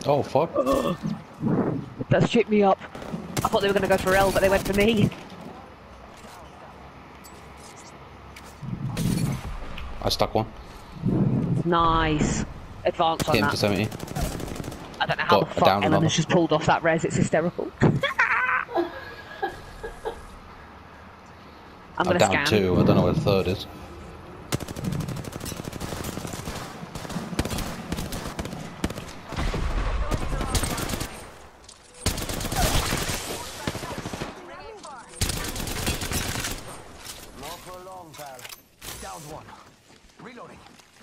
Oh, fuck. That stripped me up. I thought they were going to go for L, but they went for me. I stuck one. Nice. Advance on Hit him for that. 70. I don't know how the fuck down Ellen another. has just pulled off that res. It's hysterical. I'm going to down scan. 2. I don't know where the third is. Not for long, pal. Down one. Reloading.